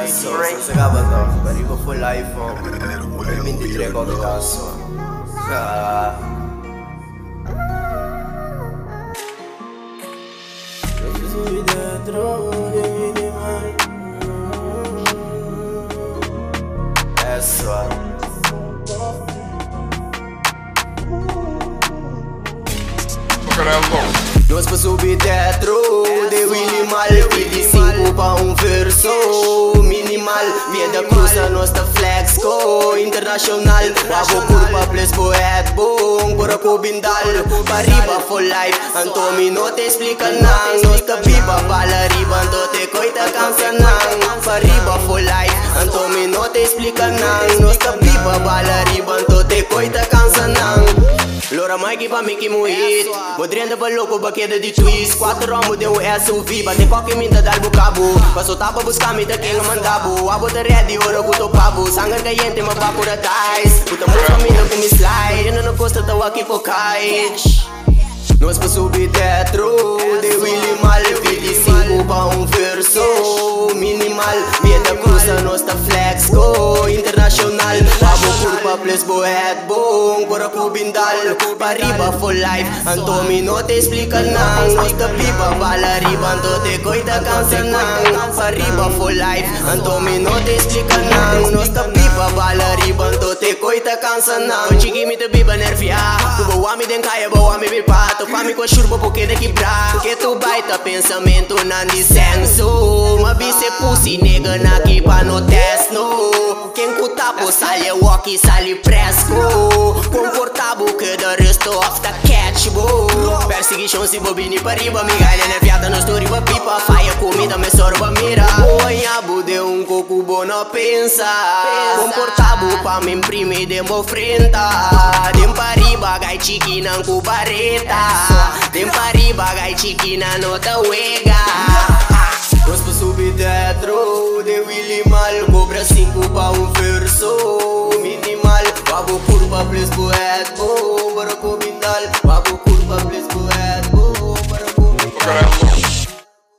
Adesso senza capato, arrivo full iPhone 23 come cazzo. Sui dentro dei minimali. Adesso nós pra subir dentro de minimal, de 5 pra um verso minimal. Via da cruz a nossa flex co internacional. Abo curva plus poet boom, por a cubindal. Pariba for life, Antomi não te explica nang. Nossa pipa bala riba, anto te coita cansa nang. Pariba for life, Antomi não te explica nang. Nossa pipa bala riba, anto te coita cansa nang. Lora mai que pra mim que morrer. Podrendo pra louco, baqueda de twist. 4 ramos de um SUV, bate qualquer minta dar bo cabo. Pra soltar pra buscar me daqui no mandabo. A bota ready, ora com pavo. Sangue caliente, mas pra cura tais. Puta música mina com me slide. Ainda não custa, tô aqui por kite. Nós pra subir dentro de Willy Mal, de 5 pra um verso minimal. Via da cruz a nossa flex co internacional. Abo curva plus boet boom, por a cubindal. Pariba for life, Antomi não te explica nang. Nossa pipa bala riba, anto te coita cansa nang. Pariba for life, Antomi não te explica nang. Nossa pipa bala riba, anto te coita cansa nang. Chigi me te biba nervia, tu boa me den caia, boa me bipato. Fami com a churba porque de quebrar. Que tu baita pensamento não dissenso. Mas se pussy nega na kipa no test no. Quem cuta po sale walk sale fresco. Confortável que the rest of the catch bo. Perseguição se bobini para riba. Migalha na fiata no story ba pipa. Faia comida me sorba mira. Oiabo de um coco bona pensa. Confortável pa me imprimir de mo frenta. Dem pariba gai chiquina com bareta. Dem pariba gai chiquina no ta wega. Nós pra subir dentro de Willy Mal. Cobra 5 pra um verso minimal. Abo curva plus poet